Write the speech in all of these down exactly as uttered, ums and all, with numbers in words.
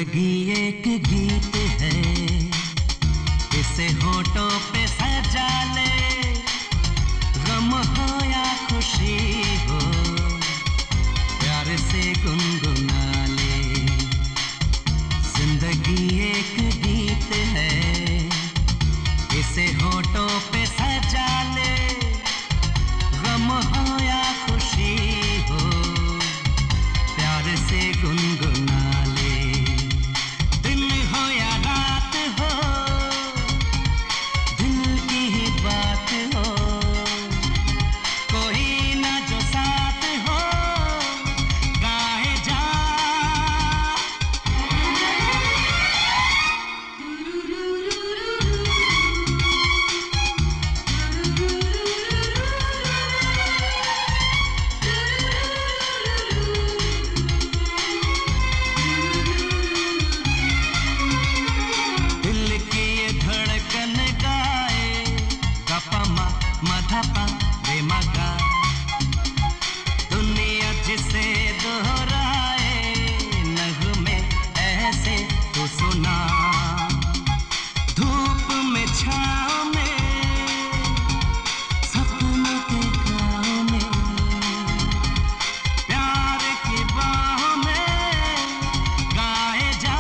जिंदगी एक गीत है, इसे होठों पे सजा ले। गम हो या खुशी हो, प्यार से गुनगुना ले। जिंदगी एक गीत है, इसे होठों पे सजा ले। गम हो या खुशी हो, प्यार से गुनगुना ले। दिन हो या रात हो, दिल की ही बात हो। कोई ना जो साथ हो, गाए जा। मधपा रे मगा, दुनिया जिसे दोहराए नगमे ऐसे तो सुना। धूप में छाँव में, सपनों के गाँव में, प्यार की बाहों में गाए जा।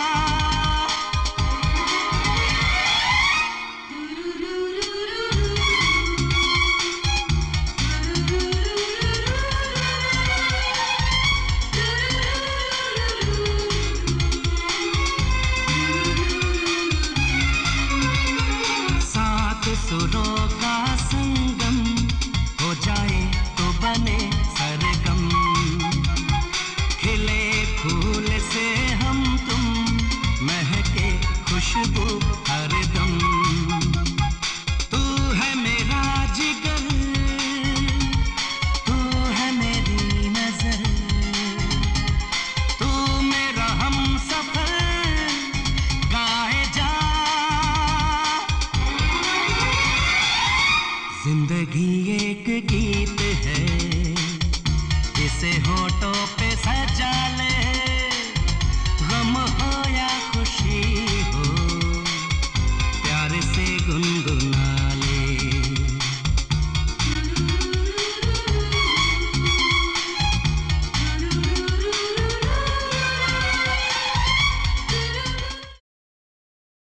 सुरों का संगम हो जाए तो बने सरगम। खिले फूल से हम तुम, महके खुशबू हरदम। तू है मेरा जिगर, तू है मेरी नजर, तू मेरा हमसफर, गाए जा। जिंदगी